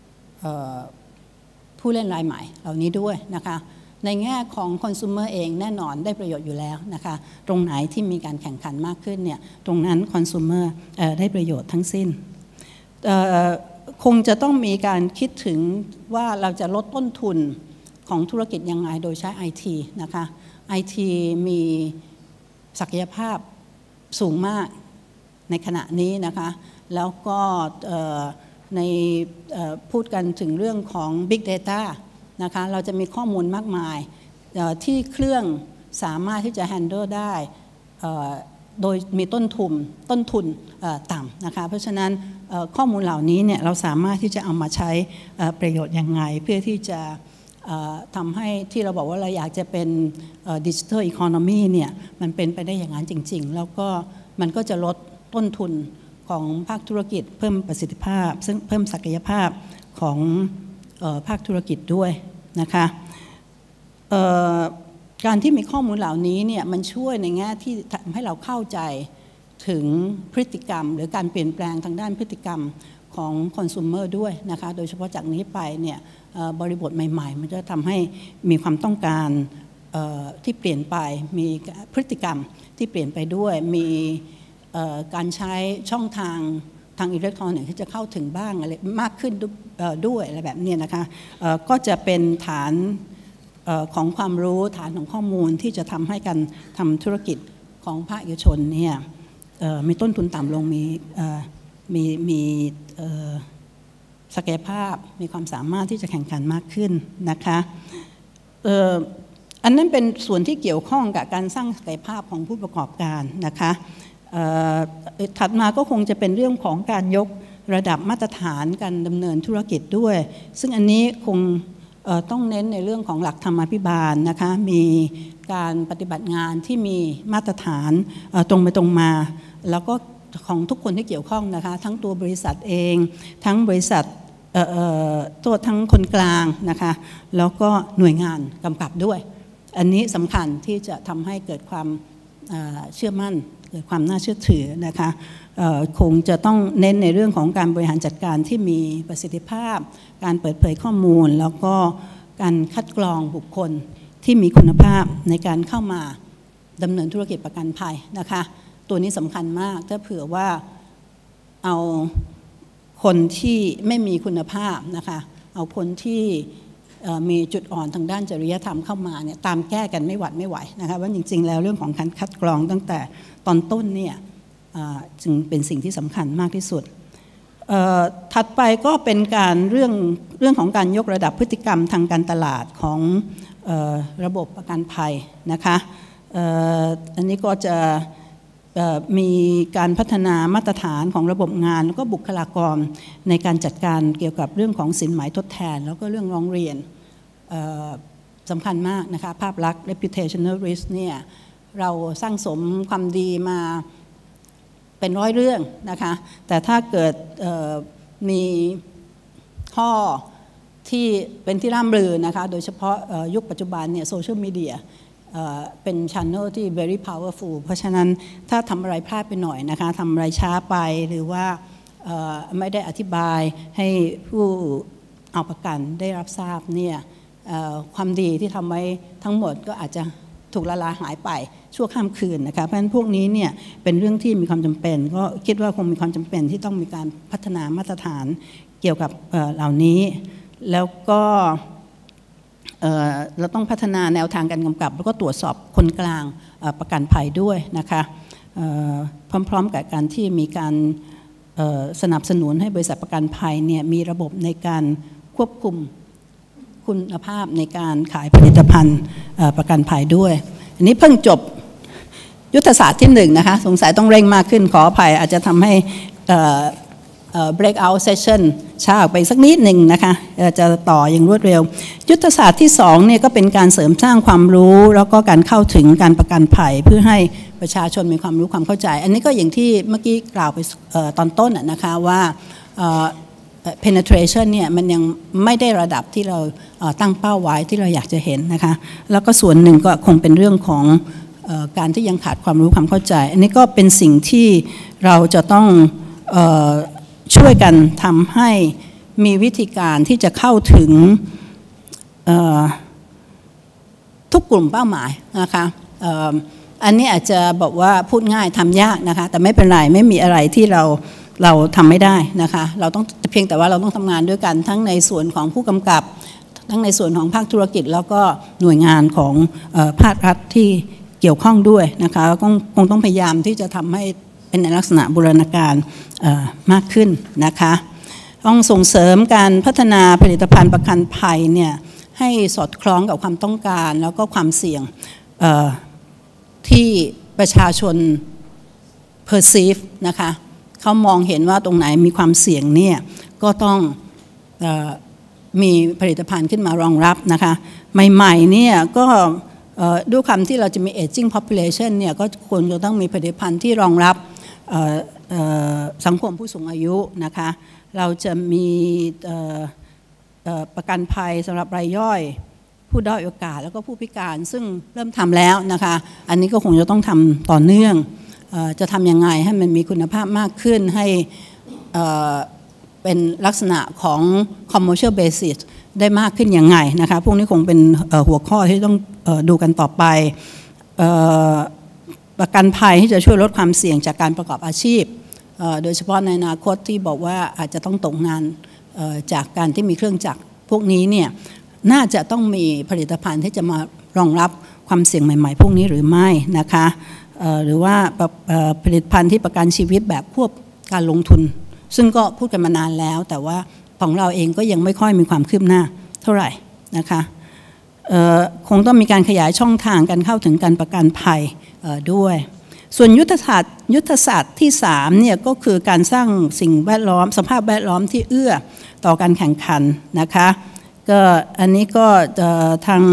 S2: ผู้เล่นรายใหม่เหล่านี้ด้วยนะคะในแง่ของ consumer เองแน่นอนได้ประโยชน์อยู่แล้วนะคะตรงไหนที่มีการแข่งขันมากขึ้นเนี่ยตรงนั้น consumer ได้ประโยชน์ทั้งสิ้นคงจะต้องมีการคิดถึงว่าเราจะลดต้นทุนของธุรกิจยังไงโดยใช้ IT นะคะ IT มีศักยภาพสูงมากในขณะนี้นะคะแล้วก็ในพูดกันถึงเรื่องของ Big Data นะคะเราจะมีข้อมูลมากมายที่เครื่องสามารถที่จะ handle ได้โดยมีต้นทุนต่ำนะคะเพราะฉะนั้นข้อมูลเหล่านี้เนี่ยเราสามารถที่จะเอามาใช้ประโยชน์ยังไงเพื่อที่จะทำให้ที่เราบอกว่าเราอยากจะเป็นดิจิทัลอีโคโนมีเนี่ยมันเป็นไปได้อย่างนั้นจริงๆแล้วก็มันก็จะลดต้นทุนของภาคธุรกิจเพิ่มประสิทธิภาพซึ่งเพิ่มศักยภาพของภาคธุรกิจด้วยนะคะการที่มีข้อมูลเหล่านี้เนี่ยมันช่วยในแง่ที่ทำให้เราเข้าใจถึงพฤติกรรมหรือการเปลี่ยนแปลงทางด้านพฤติกรรมของคอน sumer ด้วยนะคะโดยเฉพาะจากนี้ไปเนี่ยบริบทใหม่ๆมันจะทำให้มีความต้องการที่เปลี่ยนไปมีพฤติกรรมที่เปลี่ยนไปด้วยมีการใช้ช่องทางอิเล็กทรอนิกส์ที่จะเข้าถึงบ้างอะไรมากขึ้นด้วยอะไรแบบนี้นะคะก็จะเป็นฐานของความรู้ฐานของข้อมูลที่จะทำให้การทำธุรกิจของภาคเอกชนเนี่ยมีต้นทุนต่ำลงมีศักยภาพมีความสามารถที่จะแข่งขันมากขึ้นนะคะอันนั้นเป็นส่วนที่เกี่ยวข้องกับการสร้างศักยภาพของผู้ประกอบการนะคะถัดมาก็คงจะเป็นเรื่องของการยกระดับมาตรฐานการดำเนินธุรกิจด้วยซึ่งอันนี้คงต้องเน้นในเรื่องของหลักธรรมาภิบาลนะคะมีการปฏิบัติงานที่มีมาตรฐานตรงไปตรงมาแล้วก็ของทุกคนที่เกี่ยวข้องนะคะทั้งตัวบริษัทเองทั้งบริษัทตัวทั้งคนกลางนะคะแล้วก็หน่วยงานกำกับด้วยอันนี้สำคัญที่จะทำให้เกิดความเชื่อมั่นเกิดความน่าเชื่อถือนะคะคงจะต้องเน้นในเรื่องของการบริหารจัดการที่มีประสิทธิภาพการเปิดเผยข้อมูลแล้วก็การคัดกรองบุคคลที่มีคุณภาพในการเข้ามาดำเนินธุรกิจประกันภัยนะคะตัวนี้สำคัญมากถ้าเผื่อว่าเอาคนที่ไม่มีคุณภาพนะคะเอาคนที่มีจุดอ่อนทางด้านจริยธรรมเข้ามาเนี่ยตามแก้กันไม่หวัดไม่ไหวนะคะว่าจริงๆแล้วเรื่องของการคัดกรองตั้งแต่ตอนต้นเนี่ยจึงเป็นสิ่งที่สำคัญมากที่สุดถัดไปก็เป็นการเรื่องของการยกระดับพฤติกรรมทางการตลาดของระบบประกันภัยนะคะอันนี้ก็จะมีการพัฒนามาตรฐานของระบบงานแล้วก็บุคลากรในการจัดการเกี่ยวกับเรื่องของสินไหมทดแทนแล้วก็เรื่องร้องเรียนสำคัญมากนะคะภาพลักษณ์ reputational risk เนี่ยเราสร้างสมความดีมาเป็นร้อยเรื่องนะคะแต่ถ้าเกิดมีข้อที่เป็นที่ร่ำลือนะคะโดยเฉพาะยุคปัจจุบันเนี่ยโซเชียลมีเดียเป็น channel ที่ very powerful เพราะฉะนั้นถ้าทำอะไรพลาดไปหน่อยนะคะทำอะไรช้าไปหรือว่าไม่ได้อธิบายให้ผู้เอาประกันได้รับทราบเนี่ยความดีที่ทำไว้ทั้งหมดก็อาจจะถูกละลายหายไปชั่วข้ามคืนนะคะเพราะฉะนั้นพวกนี้เนี่ยเป็นเรื่องที่มีความจำเป็นก็คิดว่าคงมีความจำเป็นที่ต้องมีการพัฒนามาตรฐานเกี่ยวกับเหล่านี้แล้วก็เราต้องพัฒนาแนวทางการกำกับแล้วก็ตรวจสอบคนกลางประกันภัยด้วยนะคะพร้อมๆกับการที่มีการสนับสนุนให้บริษัทประกันภัยเนี่ยมีระบบในการควบคุมคุณภาพในการขายผลิตภัณฑ์ประกันภัยด้วยอันนี้เพิ่งจบยุทธศาสตร์ที่1นะคะสงสัยต้องเร่งมากขึ้นขออภัยอาจจะทำให้breakout session ช้าออกไปสักนิดหนึ่งนะคะจะต่ออย่างรวดเร็วยุทธศาสตร์ที่2เนี่ยก็เป็นการเสริมสร้างความรู้แล้วก็การเข้าถึงการประกันภัยเพื่อให้ประชาชนมีความรู้ความเข้าใจอันนี้ก็อย่างที่เมื่อกี้กล่าวไปตอนต้นนะคะว่าpenetration เนี่ยมันยังไม่ได้ระดับที่เราตั้งเป้าไว้ที่เราอยากจะเห็นนะคะแล้วก็ส่วนหนึ่งก็คงเป็นเรื่องของการที่ยังขาดความรู้ความเข้าใจอันนี้ก็เป็นสิ่งที่เราจะต้องช่วยกันทำให้มีวิธีการที่จะเข้าถึงทุกกลุ่มเป้าหมายนะคะอันนี้อาจจะบอกว่าพูดง่ายทำยากนะคะแต่ไม่เป็นไรไม่มีอะไรที่เราทำไม่ได้นะคะเราต้องเพียงแต่ว่าเราต้องทำงานด้วยกันทั้งในส่วนของผู้กำกับทั้งในส่วนของภาคธุรกิจแล้วก็หน่วยงานของภาครัฐที่เกี่ยวข้องด้วยนะคะคงต้องพยายามที่จะทำให้เป็นในลักษณะบูรณาการมากขึ้นนะคะต้องส่งเสริมการพัฒนาผลิตภัณฑ์ประกันภัยเนี่ยให้สอดคล้องกับความต้องการแล้วก็ความเสี่ยงที่ประชาชน perceive นะคะเขามองเห็นว่าตรงไหนมีความเสี่ยงเนี่ยก็ต้องมีผลิตภัณฑ์ขึ้นมารองรับนะคะใหม่ๆเนี่ยก็ด้วยคำที่เราจะมี aging population เนี่ยก็ควรจะต้องมีผลิตภัณฑ์ที่รองรับสังคมผู้สูงอายุนะคะเราจะมีประกันภัยสำหรับรายย่อยผู้ด้อยโอกาสแล้วก็ผู้พิการซึ่งเริ่มทำแล้วนะคะอันนี้ก็คงจะต้องทำต่อเนื่องจะทำยังไงให้มันมีคุณภาพมากขึ้นให้เป็นลักษณะของ commercial basis ได้มากขึ้นยังไงนะคะพวกนี้คงเป็นหัวข้อที่ต้องดูกันต่อไปประกันภัยที่จะช่วยลดความเสี่ยงจากการประกอบอาชีพโดยเฉพาะในอนาคตที่บอกว่าอาจจะต้องตกงานจากการที่มีเครื่องจักรพวกนี้เนี่ยน่าจะต้องมีผลิตภัณฑ์ที่จะมารองรับความเสี่ยงใหม่ๆพวกนี้หรือไม่นะคะหรือว่าผลิตภัณฑ์ที่ประกันชีวิตแบบควบการลงทุนซึ่งก็พูดกันมานานแล้วแต่ว่าของเราเองก็ยังไม่ค่อยมีความคืบหน้าเท่าไหร่นะคะคงต้องมีการขยายช่องทางการเข้าถึงการประกันภัยด้วยส่วนยุทธศาสตร์ที่3เนี่ยก็คือการสร้างสิ่งแวดล้อมสภาพแวดล้อมที่เอื้อต่อการแข่งขันนะคะก็อันนี้ก็ทาง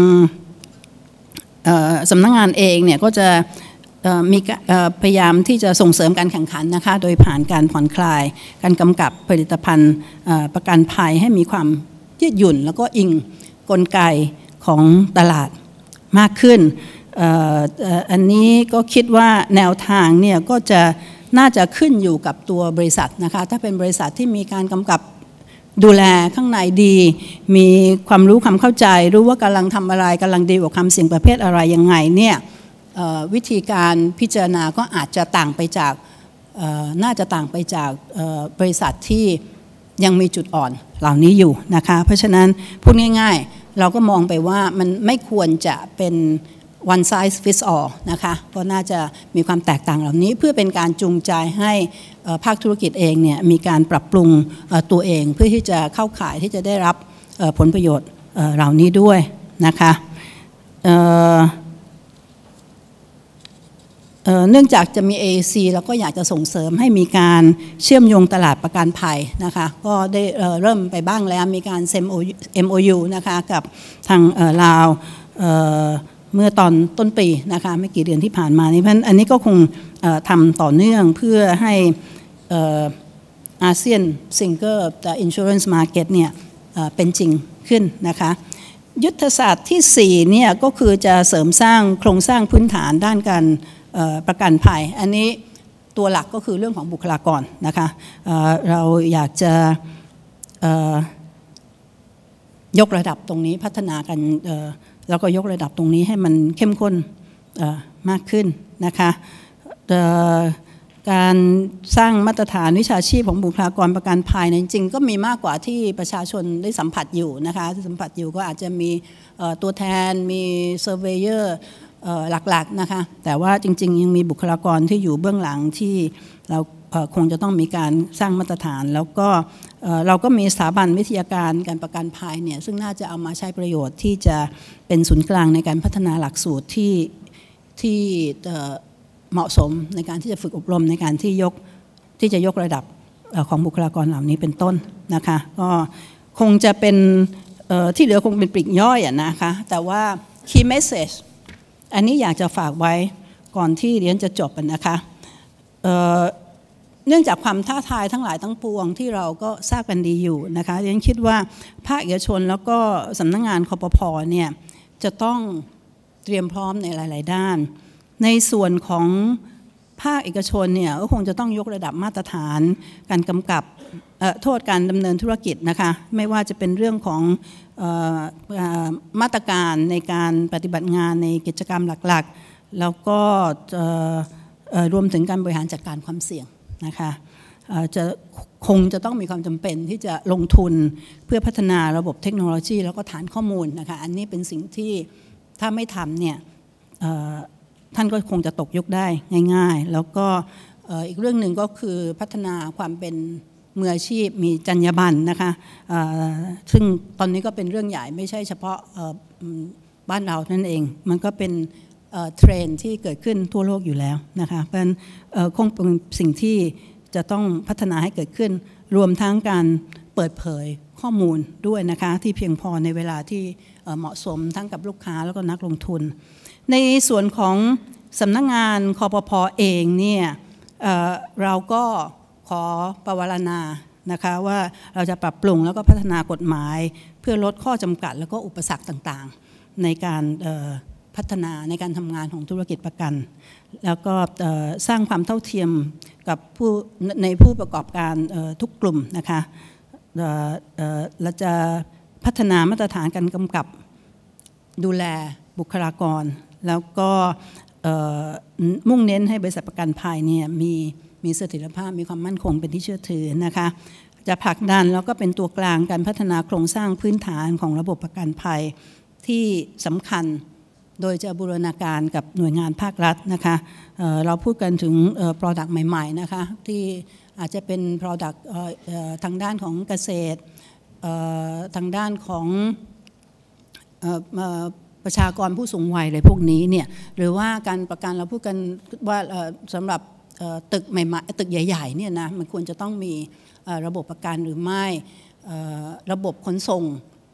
S2: สำนักงานเองเนี่ยก็จะมีพยายามที่จะส่งเสริมการแข่งขันนะคะโดยผ่านการผ่อนคลายการกำกับผลิตภัณฑ์ประกันภัยให้มีความยืดหยุ่นแล้วก็อิงกลไกของตลาดมากขึ้นอันนี้ก็คิดว่าแนวทางเนี่ยก็จะน่าจะขึ้นอยู่กับตัวบริษัทนะคะถ้าเป็นบริษัทที่มีการกำกับดูแลข้างในดีมีความรู้ความเข้าใจรู้ว่ากำลังทำอะไรกำลังดีกับความเสี่ยงประเภทอะไรยังไงเนี่ยวิธีการพิจารณาก็อาจจะต่างไปจากน่าจะต่างไปจากบริษัทที่ยังมีจุดอ่อนเหล่านี้อยู่นะคะเพราะฉะนั้นพูดง่ายๆเราก็มองไปว่ามันไม่ควรจะเป็น one size fits all นะคะก็น่าจะมีความแตกต่างเหล่านี้เพื่อเป็นการจูงใจให้ภาคธุรกิจเองเนี่ยมีการปรับปรุงตัวเองเพื่อที่จะเข้าข่ายที่จะได้รับผลประโยชน์เหล่านี้ด้วยนะคะเนื่องจากจะมี AAC แล้วก็อยากจะส่งเสริมให้มีการเชื่อมโยงตลาดประกันภัยนะคะก็ได้เริ่มไปบ้างแล้วมีการเซ็น MOU นะคะกับทางลาวเมื่อตอนต้นปีนะคะไม่กี่เดือนที่ผ่านมานี้เพราะฉะนั้นอันนี้ก็คงทำต่อเนื่องเพื่อให้อาเซียนซิงเกิลอินชัวรันส์มาร์เก็ตเนี่ยเป็นจริงขึ้นนะคะยุทธศาสตร์ที่4เนี่ยก็คือจะเสริมสร้างโครงสร้างพื้นฐานด้านการประกันภัยอันนี้ตัวหลักก็คือเรื่องของบุคลากรนะคะเราอยากจะยกระดับตรงนี้พัฒนากันแล้วก็ยกระดับตรงนี้ให้มันเข้มข้นมากขึ้นนะคะการสร้างมาตรฐานวิชาชีพของบุคลากรประกันภัยจริงๆก็มีมากกว่าที่ประชาชนได้สัมผัสอยู่นะคะที่สัมผัสอยู่ก็อาจจะมีตัวแทนมีเซอร์เวเยอร์หลักๆนะคะแต่ว่าจริงๆยังมีบุคลากรที่อยู่เบื้องหลังที่เราคงจะต้องมีการสร้างมาตรฐานแล้วก็เราก็มีสถาบันวิทยาการการประกันภัยเนี่ยซึ่งน่าจะเอามาใช้ประโยชน์ที่จะเป็นศูนย์กลางในการพัฒนาหลักสูตรที่เหมาะสมในการที่จะฝึกอบรมในการที่จะยกระดับของบุคลากรเหล่านี้เป็นต้นนะคะก็คงจะเป็นที่เหลือคงเป็นปลีกย่อยนะคะแต่ว่า key message อันนี้อยากจะฝากไว้ก่อนที่เรียนจะจบนะคะเนื่องจากความท้าทายทั้งหลายทั้งปวงที่เราก็ทราบกันดีอยู่นะคะเรียนคิดว่าภาคเอกชนแล้วก็สำนักงานคปภ.เนี่ยจะต้องเตรียมพร้อมในหลายๆด้านในส่วนของภาคเอกชนเนี่ยก็คงจะต้องยกระดับมาตรฐานการกำกับโทษการดำเนินธุรกิจนะคะไม่ว่าจะเป็นเรื่องของมาตรการในการปฏิบัติงานในกิจกรรมหลักๆแล้วก็รวมถึงการบริหารจัดการความเสี่ยงนะคะคงจะต้องมีความจำเป็นที่จะลงทุนเพื่อพัฒนาระบบเทคโนโลยีแล้วก็ฐานข้อมูลนะคะอันนี้เป็นสิ่งที่ถ้าไม่ทำเนี่ยท่านก็คงจะตกยุคได้ง่ายๆแล้วก็อีกเรื่องหนึ่งก็คือพัฒนาความเป็นมืออาชีพมีจรรยาบรรณนะคะซึ่งตอนนี้ก็เป็นเรื่องใหญ่ไม่ใช่เฉพาะบ้านเรานั่นเองมันก็เป็นเทรนด์ที่เกิดขึ้นทั่วโลกอยู่แล้วนะคะเพราะฉะนั้นคงเป็นสิ่งที่จะต้องพัฒนาให้เกิดขึ้นรวมทั้งการเปิดเผยข้อมูลด้วยนะคะที่เพียงพอในเวลาที่เหมาะสมทั้งกับลูกค้าแล้วก็นักลงทุนในส่วนของสำนักงานคปภ.เองเนี่ยเราก็ขอประวารณานะคะว่าเราจะปรับปรุงแล้วก็พัฒนากฎหมายเพื่อลดข้อจำกัดแล้วก็อุปสรรคต่างๆในการพัฒนาในการทำงานของธุรกิจประกันแล้วก็สร้างความเท่าเทียมกับผู้ประกอบการทุกกลุ่มนะคะเราจะพัฒนามาตรฐานการกำกับดูแลบุคลากรแล้วก็มุ่งเน้นให้บริษัทประกันภัยเนี่ยมีเสถียรภาพมีความมั่นคงเป็นที่เชื่อถือนะคะจะผลักดันแล้วก็เป็นตัวกลางการพัฒนาโครงสร้างพื้นฐานของระบบประกันภัยที่สำคัญโดยจะบูรณาการกับหน่วยงานภาครัฐนะคะเราพูดกันถึง product ใหม่ๆนะคะที่อาจจะเป็น product ทางด้านของเกษตรทางด้านของประชากรผู้สูงวัยอะไรพวกนี้เนี่ยหรือว่าการประกันเราพูดกันว่าสำหรับตึกใหม่ๆตึกใหญ่ๆเนี่ยนะมันควรจะต้องมีระบบประกันหรือไม่ระบบขนส่ง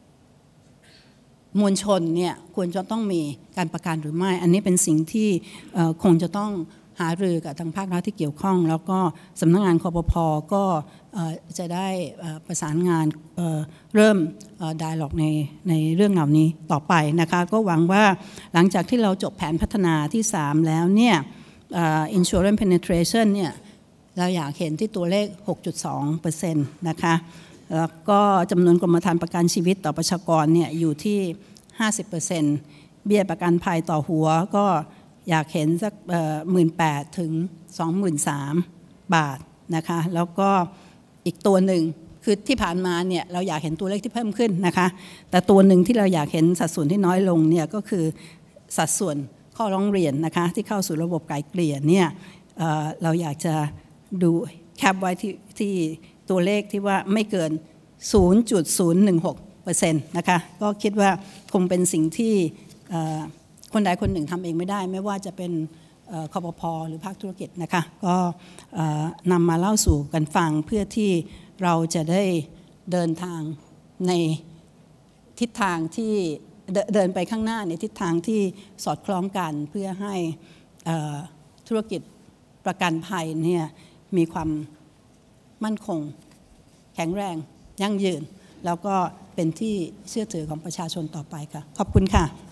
S2: มวลชนเนี่ยควรจะต้องมีการประกันหรือไม่อันนี้เป็นสิ่งที่คงจะต้องหารือกับทางภาครัฐที่เกี่ยวข้องแล้วก็สำนักงานคปภ.ก็จะได้ประสานงานเริ่มdialogในเรื่องเหล่านี้ต่อไปนะคะก็หวังว่าหลังจากที่เราจบแผนพัฒนาที่3แล้วเนี่ยinsurance penetration เนี่ยเราอยากเห็นที่ตัวเลข 6.2% นะคะแล้วก็จำนวนกรมธรรม์ประกันชีวิตต่อประชากรเนี่ยอยู่ที่ 50% เบี้ยประกันภัยต่อหัวก็อยากเห็นสัก18,000 ถึง 23,000 บาทนะคะแล้วก็อีกตัวหนึ่งคือที่ผ่านมาเนี่ยเราอยากเห็นตัวเลขที่เพิ่มขึ้นนะคะแต่ตัวหนึ่งที่เราอยากเห็นสัดส่วนที่น้อยลงเนี่ยก็คือสัดส่วนข้อร้องเรียนนะคะที่เข้าสู่ระบบไกล่เกลี่ยเนี่ยเราอยากจะดูแคปไว้ที่ตัวเลขที่ว่าไม่เกิน 0.016% นะคะก็คิดว่าคงเป็นสิ่งที่คนใดคนหนึ่งทำเองไม่ได้ไม่ว่าจะเป็นคปภ.หรือภาคธุรกิจนะคะก็นำมาเล่าสู่กันฟังเพื่อที่เราจะได้เดินทางในทิศทางที่เดินไปข้างหน้าในทิศทางที่สอดคล้องกันเพื่อให้ธุรกิจประกันภัยเนี่ยมีความมั่นคงแข็งแรงยั่งยืนแล้วก็เป็นที่เชื่อถือของประชาชนต่อไปค่ะขอบคุณค่ะ